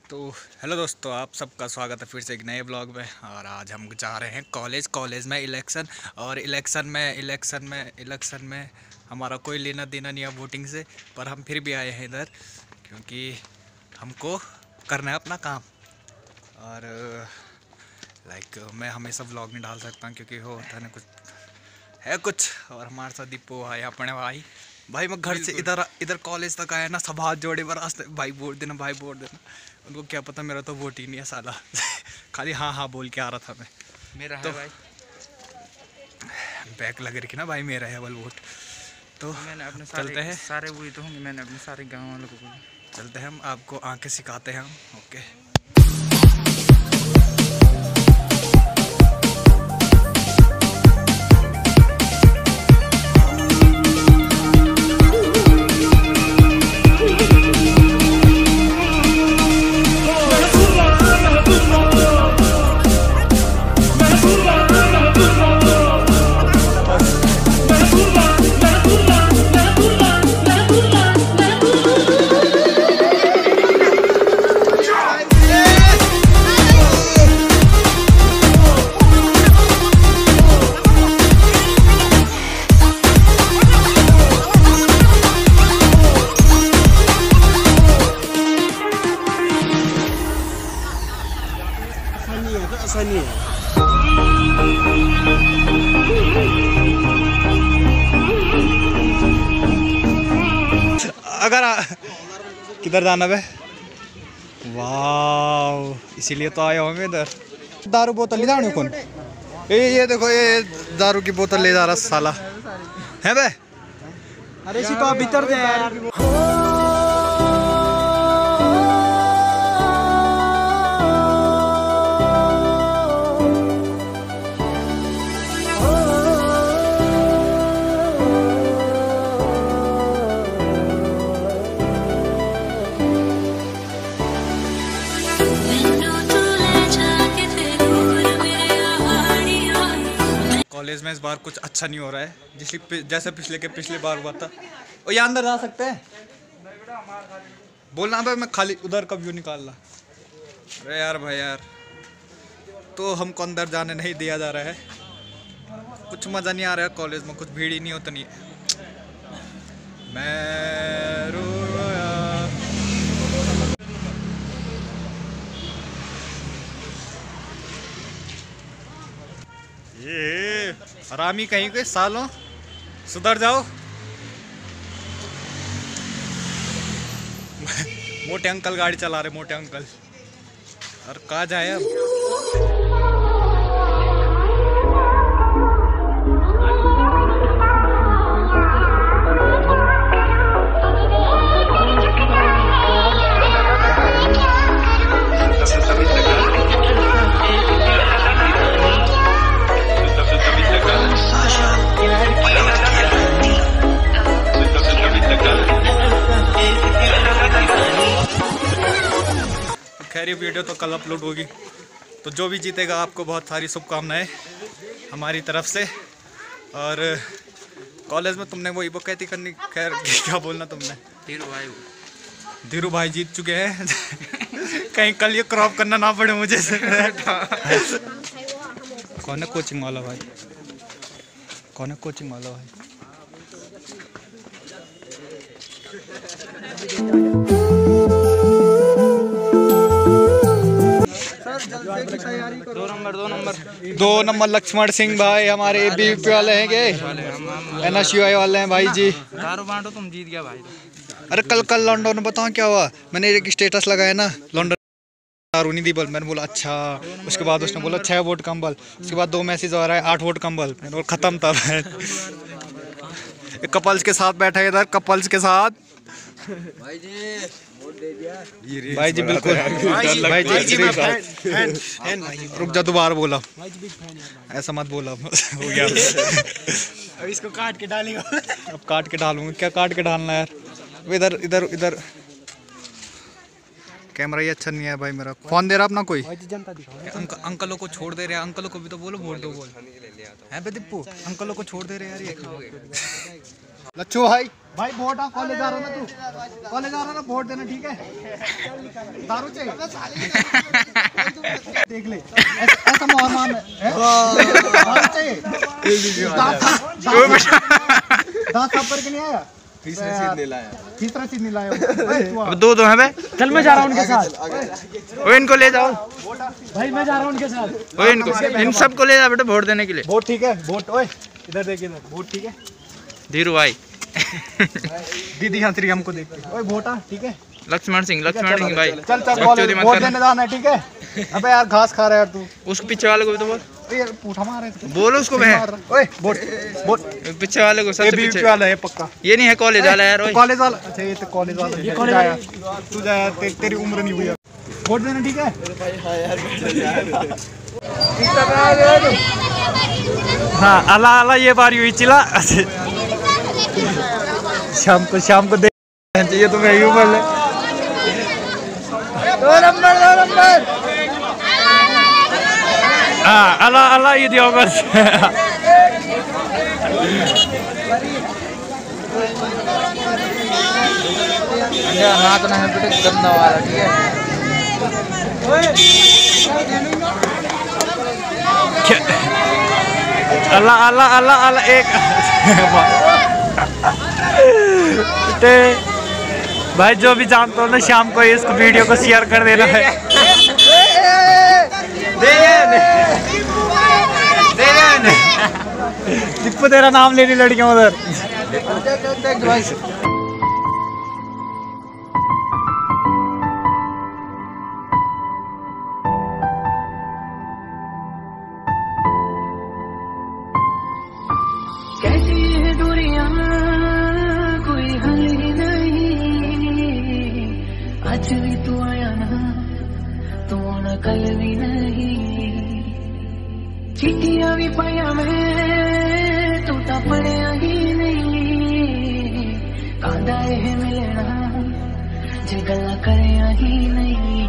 तो हेलो दोस्तों, आप सबका स्वागत है फिर से एक नए ब्लॉग में। और आज हम जा रहे हैं कॉलेज में इलेक्शन। और इलेक्शन में हमारा कोई लेना देना नहीं है वोटिंग से, पर हम फिर भी आए हैं इधर क्योंकि हमको करना है अपना काम। और मैं हमेशा ब्लॉग नहीं डाल सकता क्योंकि हो होता है कुछ। और हमारे साथ दीपू भाई अपने भाई मैं घर से इधर कॉलेज तक आया ना, सब हाथ जोड़े बरास्ते, भाई वोट देना, भाई वोट देना। उनको क्या पता मेरा तो वोट ही नहीं है साला। खाली हाँ हाँ बोल के आ रहा था मैं। मेरा तो है भाई, बैक लग रही ना भाई, मेरा है वोट। तो मैंने अपने चलते हैं, सारे वही तो होंगे। मैंने अपने सारे गांव वालों को बोला चलते हैं, हम आपको आंखें सिखाते हैं हम। ओके अगर किधर जाना बे? वाह, इसीलिए तो आया हूँ मैं इधर। दारू बोतल ले जाने कौन? ये देखो, ये दारू की बोतल ले जा रहा साला है बे। अरे इसी तो भीतर दे यार। कॉलेज में इस बार कुछ अच्छा नहीं हो रहा है, जैसे पिछले बार हुआ था। और यहाँ अंदर जा सकते हैं? बोलना भाई, मैं खाली उधर का व्यू निकाल रहा। अरे यार भाई यार, तो हमको अंदर जाने नहीं दिया जा रहा है। कुछ मज़ा नहीं आ रहा है कॉलेज में, कुछ भीड़ ही नहीं होता नहीं। मैं रोया। ये हरामी कहीं के सालों, सुधर जाओ। मोटे अंकल गाड़ी चला रहे, मोटे अंकल। और कहाँ जाए अब? खैर, ये वीडियो तो कल अपलोड होगी, तो जो भी जीतेगा आपको बहुत सारी शुभकामनाएं हमारी तरफ से। और कॉलेज में तुमने वो इबोकैती करनी, खैर क्या बोलना तुमने? धीरू भाई जीत चुके हैं। कहीं कल ये क्रॉप करना ना पड़े मुझे। कौन है कोचिंग वाला भाई? कौन है कोचिंग वाला भाई? दो नंबर लक्ष्मण सिंह भाई हमारे ABVP वाले हैं के NSUI वाले हैं भाई जी। दारू बांटो, तुम जीत गया भाई। अरे कल लॉन्डन में बताओ क्या हुआ। मैंने एक स्टेटस लगाया ना, लॉन्डन दारू नहीं दी बल। मैंने बोला अच्छा। उसके बाद उसने बोला 6 वोट कंबल। उसके बाद 2 मैसेज आ रहा है 8 वोट कंबल। मैंने बोला खत्म था। कपल्स के साथ बैठा है इधर, कपल्स के साथ। भाई जी बिल्कुल। भाई जी रुक जा, दोबारा बोला, ऐसा मत बोला। हो गया। अब इसको काट के डालेगा। अब काट के डालूंगा। क्या काट के डालना यार? इधर इधर इधर कैमरा ही अच्छा नहीं है भाई मेरा। फोन दे रहा अपना कोई? अंकलों को छोड़ दे रहे हैं। अंकलों को भी तो बोलो वोट दो। बोल है दीपू, अंकलों को छोड़ दे रहे यार ये। लच्छू भाई भाई वोट आ कॉलेज आ रहा ना तू कॉलेज आ रहा ना वोट देना ठीक है दारू चाहिए देख ले ऐसा मोहर मान दारू चाहिए दांत साफ करके नहीं आया तीसरा सीट नहीं लाया अब दो हैं बे। चल मैं जा रहा हूँ उनके साथ वो इनको ले जाओ भाई मैं जा रहा हूँ उनके साथ वो इनको इन सबको ले जाओ बेटा वोट देने के लिए। वोट ठीक है वोट ओए इधर देख इधर वोट ठीक है धीरू भाई दीदी हंसरी हमको देख के ओए वोट आ ठीक है लक्ष्मण सिंह भाई चल वोट देने जाना है ठीक है अबे यार घास खा रहा है यार तू उसको पीछे वाले को भी तो बोल यार पूठा मार रहे थे बोलो उसको बहन ओए वोट वोट पीछे वाले को सबसे पीछे वाला है पक्का ये नहीं है कॉलेज वाला यार। कॉलेज वाला अच्छा ये तो कॉलेज वाला ये कॉलेज आया तू जा तेरी उम्र नहीं हुई वोट देना ठीक है हाँ अला अला ये बारी हुई चिला शाम को देख चाहिए तुम्हें यू बोल दो नंबर हाँ अला अला ये दिया बस हाथ ना है बेटे गंदा वाला ठीक है। अल्लाह अल्लाह अल्लाह अल्लाह एक भाई जो भी जानते हो ना शाम को इसको वीडियो को शेयर कर देना है। दीपू तेरा नाम लेनी लड़कियां उधर कैसी है दूरियां कोई हल ही नहीं आज भी तू आया ना तू आना कल भी नहीं चिट्ठियां भी पाया मैं तू तो पढ़िया ही नहीं कांदा है मिलना जे गल्ला करिया ही नहीं